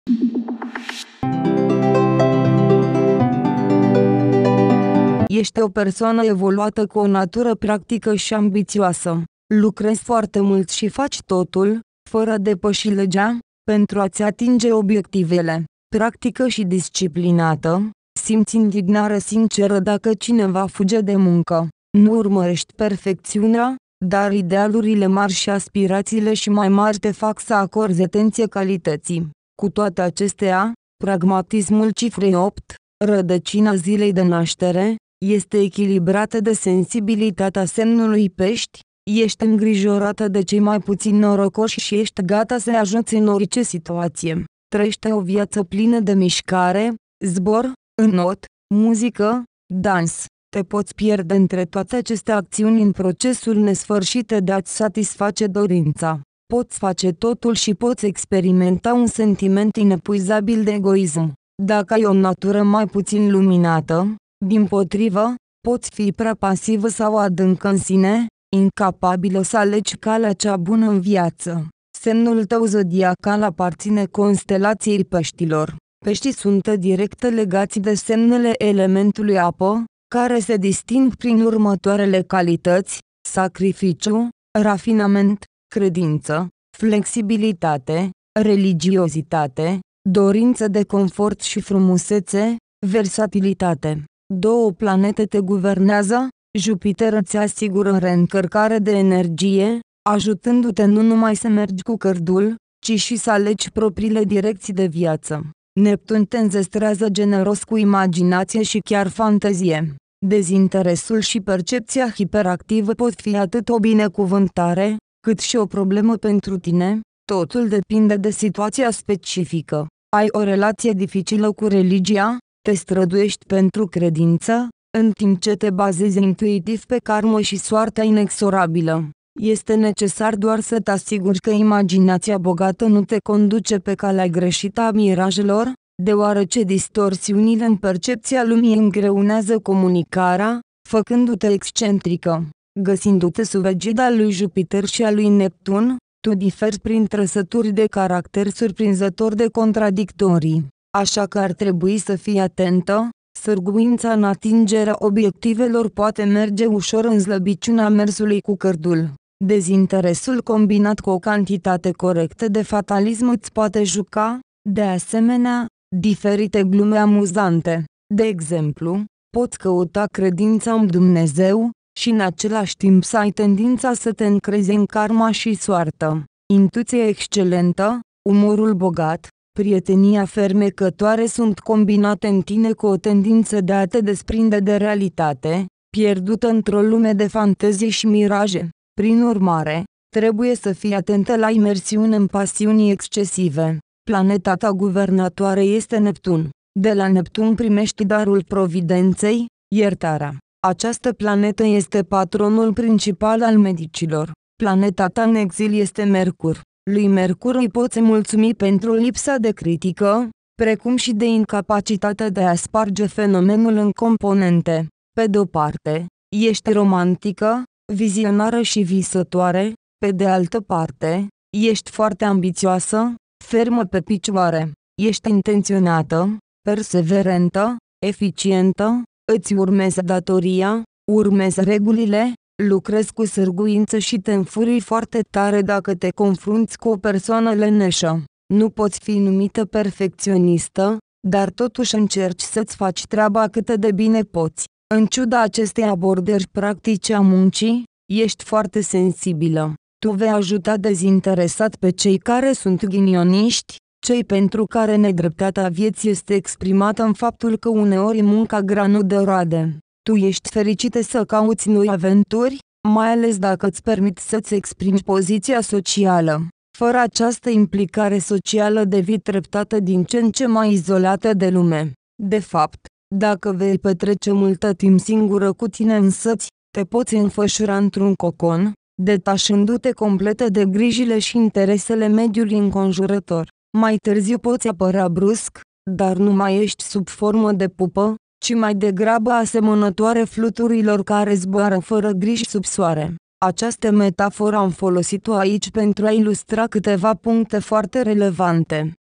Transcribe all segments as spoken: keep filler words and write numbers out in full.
Ești o persoană evoluată cu o natură practică și ambițioasă. Lucrezi foarte mult și faci totul, fără a depăși legea, pentru a-ți atinge obiectivele. Practică și disciplinată, simți indignare sinceră dacă cineva fuge de muncă. Nu urmărești perfecțiunea, dar idealurile mari și aspirațiile și mai mari te fac să acorzi atenție calității. Cu toate acestea, pragmatismul cifrei opt, rădăcina zilei de naștere, este echilibrată de sensibilitatea semnului Pești. Ești îngrijorată de cei mai puțini norocoși și ești gata să ajuți în orice situație. Trăiește o viață plină de mișcare, zbor, înot, muzică, dans. Te poți pierde între toate aceste acțiuni în procesul nesfârșit de a-ți satisface dorința. Poți face totul și poți experimenta un sentiment inepuizabil de egoism. Dacă ai o natură mai puțin luminată, dimpotrivă, poți fi prea pasivă sau adâncă în sine, incapabilă să alegi calea cea bună în viață. Semnul tău zodiacal aparține constelației Peștilor. Peștii sunt direct legați de semnele elementului apă, care se disting prin următoarele calități: sacrificiu, rafinament, credință, flexibilitate, religiozitate, dorință de confort și frumusețe, versatilitate. Două planete te guvernează. Jupiter îți asigură reîncărcare de energie, ajutându-te nu numai să mergi cu cărdul, ci și să alegi propriile direcții de viață. Neptun te înzestrează generos cu imaginație și chiar fantezie. Dezinteresul și percepția hiperactivă pot fi atât o binecuvântare, cât și o problemă pentru tine. Totul depinde de situația specifică. Ai o relație dificilă cu religia, te străduiești pentru credință, în timp ce te bazezi intuitiv pe karmă și soarta inexorabilă. Este necesar doar să te asiguri că imaginația bogată nu te conduce pe calea greșită a mirajelor, deoarece distorsiunile în percepția lumii îngreunează comunicarea, făcându-te excentrică. Găsindu-te sub egida lui Jupiter și a lui Neptun, tu diferi prin trăsături de caracter surprinzător de contradictorii. Așa că ar trebui să fii atentă. Sârguința în atingerea obiectivelor poate merge ușor în slăbiciunea mersului cu cărdul. Dezinteresul combinat cu o cantitate corectă de fatalism îți poate juca, de asemenea, diferite glume amuzante. De exemplu, poți căuta credința în Dumnezeu, și în același timp să ai tendința să te încrezi în karma și soartă. Intuiție excelentă, umorul bogat, prietenia fermecătoare sunt combinate în tine cu o tendință de a te desprinde de realitate, pierdută într-o lume de fantezie și miraje. Prin urmare, trebuie să fii atentă la imersiune în pasiuni excesive. Planeta ta guvernatoare este Neptun. De la Neptun primești darul providenței, iertarea. Această planetă este patronul principal al medicilor. Planeta ta în exil este Mercur. Lui Mercur îi poți mulțumi pentru lipsa de critică, precum și de incapacitatea de a sparge fenomenul în componente. Pe de-o parte, ești romantică, vizionară și visătoare, pe de altă parte, ești foarte ambițioasă, fermă pe picioare. Ești intenționată, perseverentă, eficientă, îți urmezi datoria, urmezi regulile, lucrezi cu sârguință și te înfurii foarte tare dacă te confrunți cu o persoană leneșă. Nu poți fi numită perfecționistă, dar totuși încerci să-ți faci treaba cât de bine poți. În ciuda acestei abordări practice a muncii, ești foarte sensibilă. Tu vei ajuta dezinteresat pe cei care sunt ghinioniști, cei pentru care nedreptatea vieții este exprimată în faptul că uneori munca grea nu dă roade. Tu ești fericită să cauți noi aventuri, mai ales dacă îți permit să-ți exprimi poziția socială. Fără această implicare socială devii treptată din ce în ce mai izolată de lume. De fapt, dacă vei petrece multă timp singură cu tine însăți, te poți înfășura într-un cocon, detașându-te complet de grijile și interesele mediului înconjurător. Mai târziu poți apărea brusc, dar nu mai ești sub formă de pupă, ci mai degrabă asemănătoare fluturilor care zboară fără griji sub soare. Această metaforă am folosit-o aici pentru a ilustra câteva puncte foarte relevante.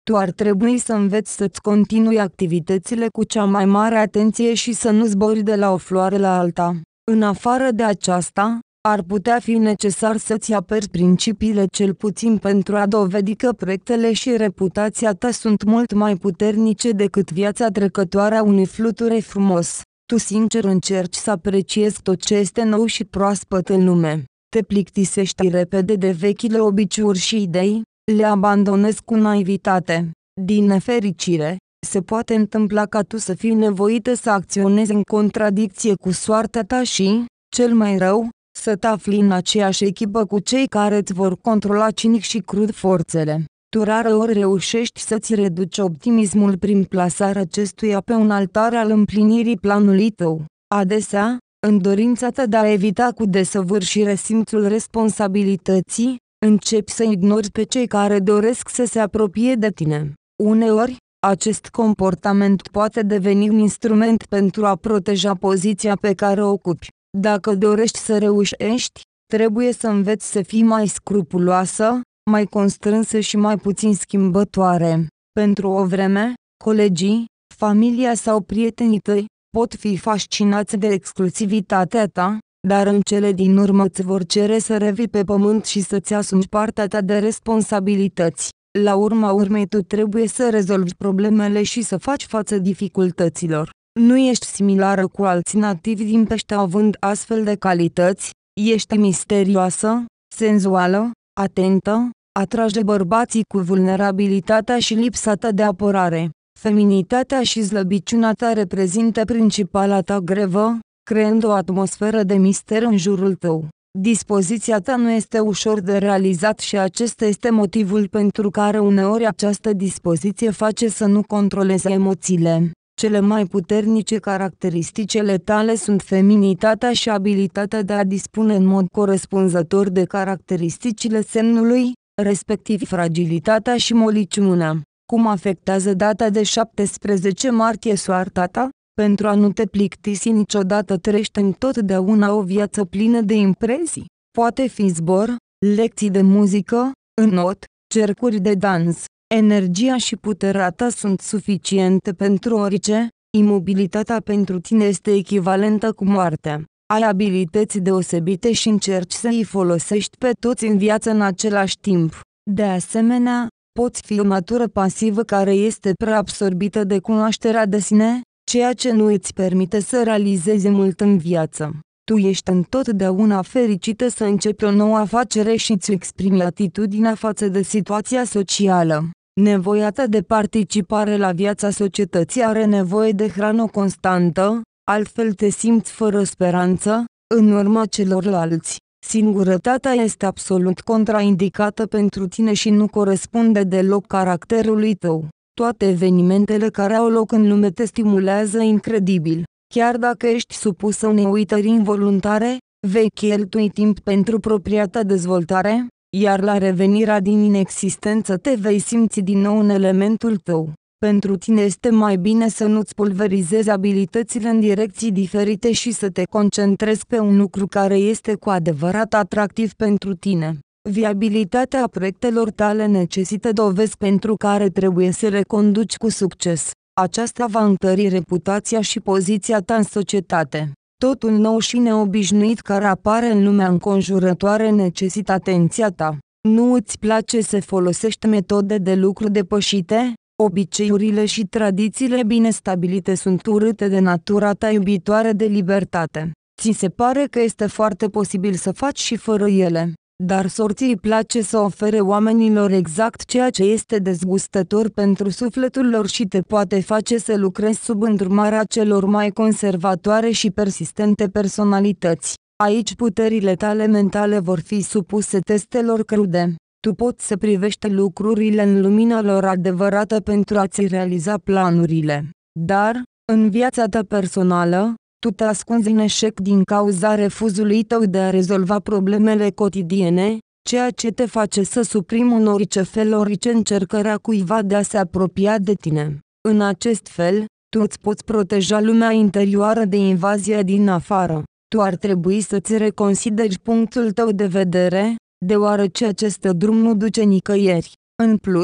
Tu ar trebui să înveți să-ți continui activitățile cu cea mai mare atenție și să nu zbori de la o floare la alta. În afară de aceasta, ar putea fi necesar să-ți aperi principiile cel puțin pentru a dovedi că proiectele și reputația ta sunt mult mai puternice decât viața trecătoare a unui fluture frumos. Tu sincer încerci să apreciezi tot ce este nou și proaspăt în lume. Te plictisești repede de vechile obiceiuri și idei, le abandonezi cu naivitate. Din nefericire, se poate întâmpla ca tu să fii nevoită să acționezi în contradicție cu soarta ta și, cel mai rău, să te afli în aceeași echipă cu cei care îți vor controla cinic și crud forțele. Tu rareori reușești să-ți reduci optimismul prin plasarea acestuia pe un altar al împlinirii planului tău. Adesea, în dorința ta de a evita cu desăvârșire simțul responsabilității, începi să ignori pe cei care doresc să se apropie de tine. Uneori, acest comportament poate deveni un instrument pentru a proteja poziția pe care o ocupi. Dacă dorești să reușești, trebuie să înveți să fii mai scrupuloasă, mai constrânsă și mai puțin schimbătoare. Pentru o vreme, colegii, familia sau prietenii tăi pot fi fascinați de exclusivitatea ta, dar în cele din urmă îți vor cere să revii pe pământ și să-ți asumi partea ta de responsabilități. La urma urmei tu trebuie să rezolvi problemele și să faci față dificultăților. Nu ești similară cu alții nativi din pește având astfel de calități, ești misterioasă, senzuală, atentă, atrage bărbații cu vulnerabilitatea și lipsa ta de apărare. Feminitatea și slăbiciunea ta reprezintă principala ta grevă, creând o atmosferă de mister în jurul tău. Dispoziția ta nu este ușor de realizat și acesta este motivul pentru care uneori această dispoziție face să nu controlezi emoțiile. Cele mai puternice caracteristicile tale sunt feminitatea și abilitatea de a dispune în mod corespunzător de caracteristicile semnului, respectiv fragilitatea și moliciunea. Cum afectează data de șaptesprezece martie soarta ta? Pentru a nu te plictisi niciodată trăiește întotdeauna o viață plină de impresii. Poate fi zbor, lecții de muzică, înot, cercuri de dans. Energia și puterea ta sunt suficiente pentru orice, imobilitatea pentru tine este echivalentă cu moartea. Ai abilități deosebite și încerci să îi folosești pe toți în viață în același timp. De asemenea, poți fi o natură pasivă care este prea absorbită de cunoașterea de sine, ceea ce nu îți permite să realizezi mult în viață. Tu ești întotdeauna fericită să începi o nouă afacere și îți exprimi atitudinea față de situația socială. Nevoia ta de participare la viața societății are nevoie de hrană constantă, altfel te simți fără speranță, în urma celorlalți. Singurătatea este absolut contraindicată pentru tine și nu corespunde deloc caracterului tău. Toate evenimentele care au loc în lume te stimulează incredibil. Chiar dacă ești supusă unei uitări involuntare, vei cheltui timp pentru propria ta dezvoltare, iar la revenirea din inexistență te vei simți din nou în elementul tău. Pentru tine este mai bine să nu-ți pulverizezi abilitățile în direcții diferite și să te concentrezi pe un lucru care este cu adevărat atractiv pentru tine. Viabilitatea proiectelor tale necesită dovezi pentru care trebuie să le conduci cu succes. Aceasta va întări reputația și poziția ta în societate. Totul nou și neobișnuit care apare în lumea înconjurătoare necesită atenția ta. Nu îți place să folosești metode de lucru depășite? Obiceiurile și tradițiile bine stabilite sunt urâte de natura ta iubitoare de libertate. Ți se pare că este foarte posibil să faci și fără ele, dar sorții îi place să ofere oamenilor exact ceea ce este dezgustător pentru sufletul lor și te poate face să lucrezi sub îndrumarea celor mai conservatoare și persistente personalități. Aici puterile tale mentale vor fi supuse testelor crude. Tu poți să privești lucrurile în lumina lor adevărată pentru a-ți realiza planurile. Dar, în viața ta personală, tu te ascunzi în eșec din cauza refuzului tău de a rezolva problemele cotidiene, ceea ce te face să suprimi în orice fel orice încercare a cuiva de a se apropia de tine. În acest fel, tu îți poți proteja lumea interioară de invazia din afară. Tu ar trebui să-ți reconsideri punctul tău de vedere, deoarece acest drum nu duce nicăieri. În plus,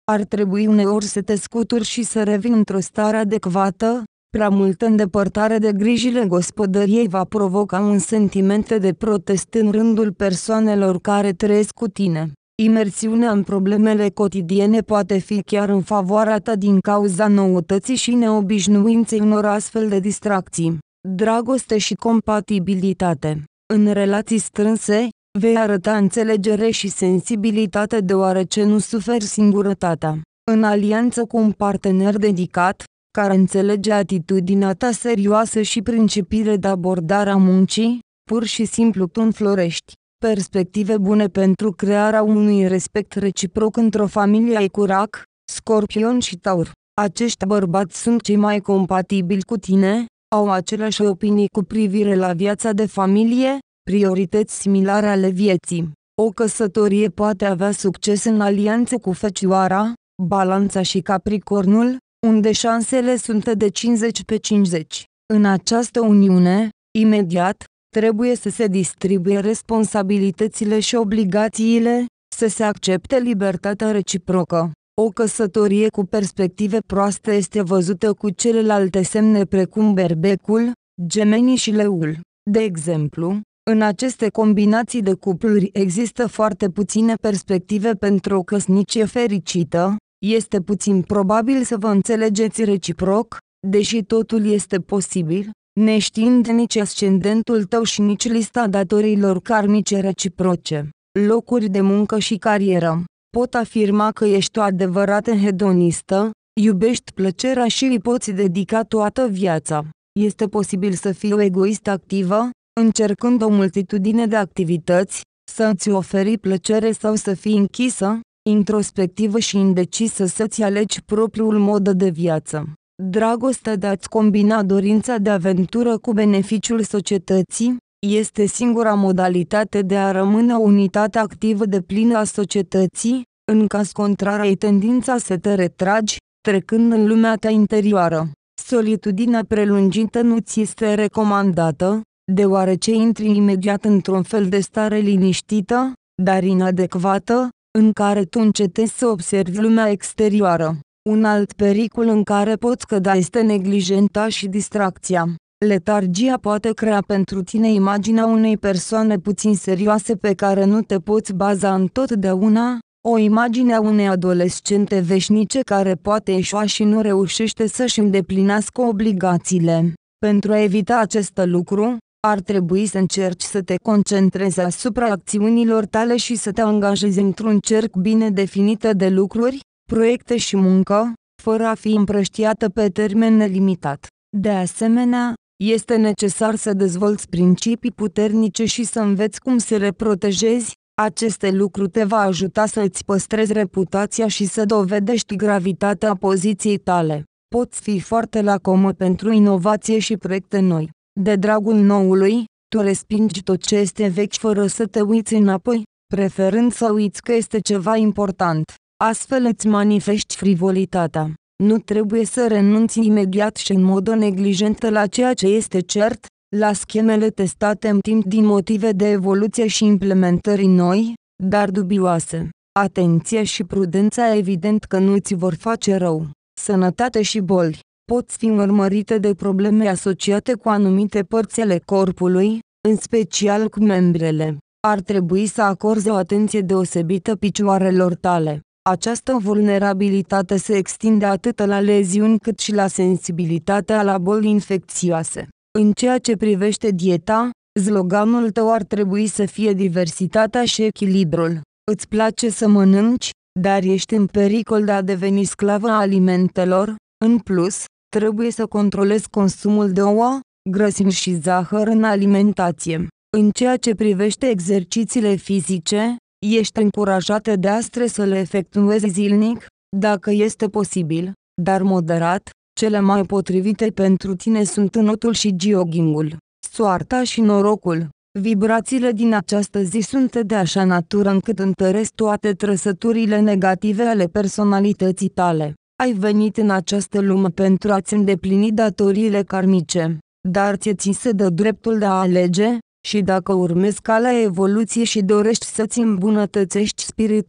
Ar trebui uneori să te scuturi și să revii într-o stare adecvată. Prea multă îndepărtare de grijile gospodăriei va provoca un sentiment de protest în rândul persoanelor care trăiesc cu tine. Imersiunea în problemele cotidiene poate fi chiar în favoarea ta din cauza noutății și neobișnuinței unor astfel de distracții. Dragoste și compatibilitate. În relații strânse, vei arăta înțelegere și sensibilitate deoarece nu suferi singurătatea. În alianță cu un partener dedicat, care înțelege atitudinea ta serioasă și principiile de abordare a muncii, pur și simplu tu înflorești. Perspective bune pentru crearea unui respect reciproc într-o familie ai cu Rac, Scorpion și Taur. Acești bărbați sunt cei mai compatibili cu tine, au aceleași opinii cu privire la viața de familie, priorități similare ale vieții. O căsătorie poate avea succes în alianțe cu Fecioara, Balanța și Capricornul, unde șansele sunt de cincizeci pe cincizeci. În această uniune, imediat, trebuie să se distribuie responsabilitățile și obligațiile, să se accepte libertatea reciprocă. O căsătorie cu perspective proaste este văzută cu celelalte semne precum Berbecul, Gemenii și Leul. De exemplu, în aceste combinații de cupluri există foarte puține perspective pentru o căsnicie fericită. Este puțin probabil să vă înțelegeți reciproc, deși totul este posibil, neștiind nici ascendentul tău și nici lista datoriilor karmice reciproce. Locuri de muncă și carieră. Pot afirma că ești o adevărată hedonistă, iubești plăcerea și îi poți dedica toată viața. Este posibil să fii o egoistă activă, încercând o multitudine de activități, să îți oferi plăcere sau să fii închisă, introspectivă și indecisă să-ți alegi propriul mod de viață. Dragostea de a-ți combina dorința de aventură cu beneficiul societății, este singura modalitate de a rămâne o unitate activă deplină a societății, în caz contrar ai tendința să te retragi, trecând în lumea ta interioară. Solitudinea prelungită nu ți este recomandată, deoarece intri imediat într-un fel de stare liniștită, dar inadecvată, în care tu încetezi să observi lumea exterioară. Un alt pericol în care poți cădea este neglijenta și distracția. Letargia poate crea pentru tine imaginea unei persoane puțin serioase pe care nu te poți baza întotdeauna, o imagine a unei adolescente veșnice care poate eșua și nu reușește să-și îndeplinească obligațiile. Pentru a evita acest lucru, ar trebui să încerci să te concentrezi asupra acțiunilor tale și să te angajezi într-un cerc bine definit de lucruri, proiecte și muncă, fără a fi împrăștiată pe termen nelimitat. De asemenea, este necesar să dezvolți principii puternice și să înveți cum să le protejezi. Aceste lucruri te va ajuta să îți păstrezi reputația și să dovedești gravitatea poziției tale. Poți fi foarte lacomă pentru inovație și proiecte noi. De dragul noului, tu respingi tot ce este vechi fără să te uiți înapoi, preferând să uiți că este ceva important. Astfel îți manifesti frivolitatea. Nu trebuie să renunți imediat și în mod neglijent la ceea ce este cert, la schemele testate în timp din motive de evoluție și implementări noi, dar dubioase. Atenție și prudența evident că nu ți vor face rău. Sănătate și boli. Poți fi urmărite de probleme asociate cu anumite părți ale corpului, în special cu membrele. Ar trebui să acorzi o atenție deosebită picioarelor tale. Această vulnerabilitate se extinde atât la leziuni cât și la sensibilitatea la boli infecțioase. În ceea ce privește dieta, sloganul tău ar trebui să fie diversitatea și echilibrul. Îți place să mănânci, dar ești în pericol de a deveni sclavă a alimentelor. În plus, trebuie să controlezi consumul de ouă, grăsimi și zahăr în alimentație. În ceea ce privește exercițiile fizice, ești încurajată de astre să le efectuezi zilnic, dacă este posibil, dar moderat. Cele mai potrivite pentru tine sunt înotul și joggingul. Soarta și norocul. Vibrațiile din această zi sunt de așa natură încât întăresc toate trăsăturile negative ale personalității tale. Ai venit în această lume pentru a-ți îndeplini datoriile karmice, dar ție-ți se dă dreptul de a alege, și dacă urmezi calea evoluției și dorești să-ți îmbunătățești spiritul,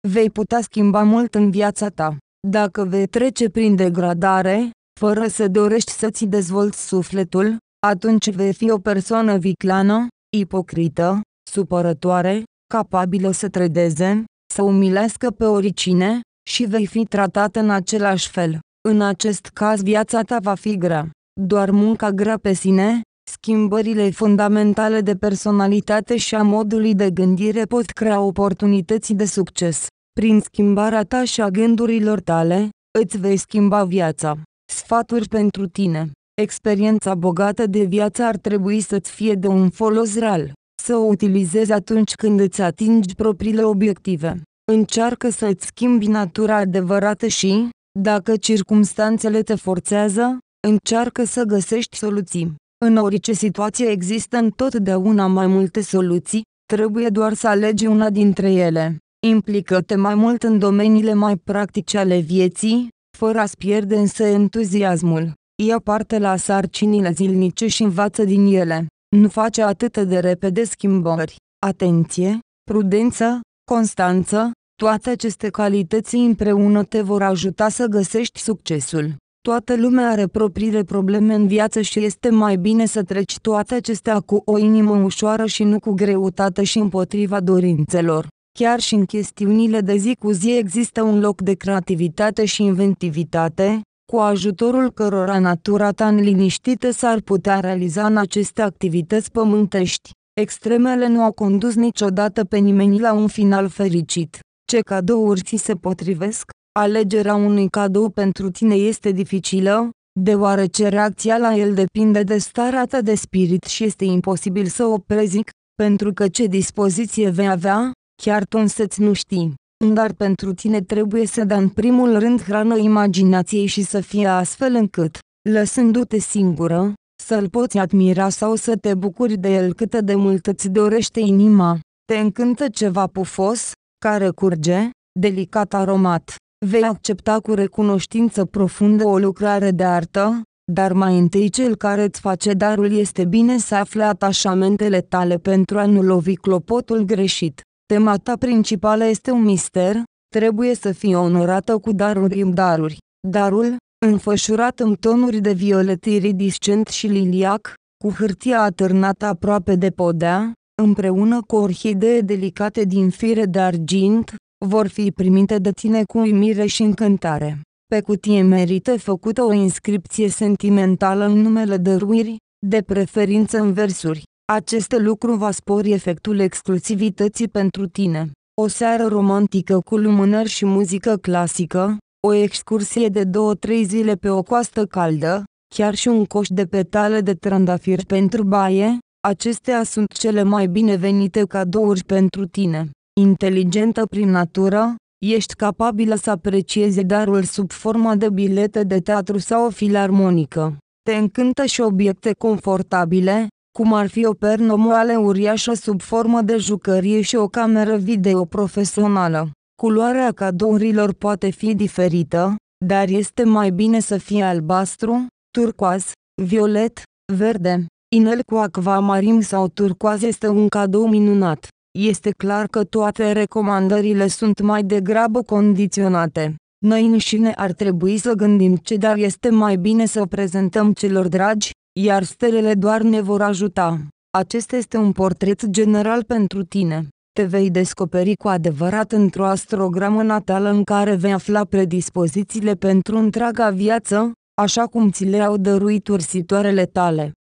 vei putea schimba mult în viața ta. Dacă vei trece prin degradare, fără să dorești să-ți dezvolți sufletul, atunci vei fi o persoană vicleană, ipocrită, supărătoare, capabilă să trădeze, să umilească pe oricine, și vei fi tratată în același fel. În acest caz viața ta va fi grea. Doar munca grea pe sine, schimbările fundamentale de personalitate și a modului de gândire pot crea oportunități de succes. Prin schimbarea ta și a gândurilor tale, îți vei schimba viața. Sfaturi pentru tine. Experiența bogată de viață ar trebui să-ți fie de un folos real. Să o utilizezi atunci când îți atingi propriile obiective. Încearcă să îți schimbi natura adevărată și, dacă circumstanțele te forțează, încearcă să găsești soluții. În orice situație există întotdeauna mai multe soluții, trebuie doar să alegi una dintre ele. Implică-te mai mult în domeniile mai practice ale vieții, fără a-ți pierde însă entuziasmul. Ia parte la sarcinile zilnice și învață din ele. Nu face atât de repede schimbări. Atenție, prudență, constanță, toate aceste calități împreună te vor ajuta să găsești succesul. Toată lumea are propriile probleme în viață și este mai bine să treci toate acestea cu o inimă ușoară și nu cu greutate și împotriva dorințelor. Chiar și în chestiunile de zi cu zi există un loc de creativitate și inventivitate, cu ajutorul cărora natura ta neliniștită s-ar putea realiza în aceste activități pământești. Extremele nu au condus niciodată pe nimeni la un final fericit. Ce cadouri ți se potrivesc? Alegerea unui cadou pentru tine este dificilă, deoarece reacția la el depinde de starea ta de spirit și este imposibil să o prezic, pentru că ce dispoziție vei avea, chiar tu însăți nu știi. Dar pentru tine trebuie să dai în primul rând hrană imaginației și să fie astfel încât, lăsându-te singură, să-l poți admira sau să te bucuri de el cât de mult îți dorește inima. Te încântă ceva pufos, care curge, delicat aromat. Vei accepta cu recunoștință profundă o lucrare de artă, dar mai întâi cel care îți face darul este bine să afle atașamentele tale pentru a nu lovi clopotul greșit. Tema ta principală este un mister, trebuie să fii onorată cu daruri în daruri. Darul, înfășurat în tonuri de violet iridiscent și liliac, cu hârtia atârnată aproape de podea, împreună cu orhidee delicate din fire de argint, vor fi primite de tine cu uimire și încântare. Pe cutie merită făcută o inscripție sentimentală în numele dăruirii, de preferință în versuri. Acest lucru va spori efectul exclusivității pentru tine. O seară romantică cu lumânări și muzică clasică, o excursie de două-trei zile pe o coastă caldă, chiar și un coș de petale de trandafir pentru baie, acestea sunt cele mai binevenite cadouri pentru tine. Inteligentă prin natură, ești capabilă să apreciezi darul sub formă de bilete de teatru sau o filarmonică. Te încântă și obiecte confortabile, cum ar fi o pernă moale uriașă sub formă de jucărie și o cameră video profesională. Culoarea cadourilor poate fi diferită, dar este mai bine să fie albastru, turcoaz, violet, verde. Inel cu acvamarim sau turcoaz este un cadou minunat. Este clar că toate recomandările sunt mai degrabă condiționate. Noi înșine ar trebui să gândim ce dar este mai bine să o prezentăm celor dragi, iar stelele doar ne vor ajuta. Acesta este un portret general pentru tine. Te vei descoperi cu adevărat într-o astrogramă natală în care vei afla predispozițiile pentru întreaga viață, așa cum ți le-au dăruit ursitoarele tale.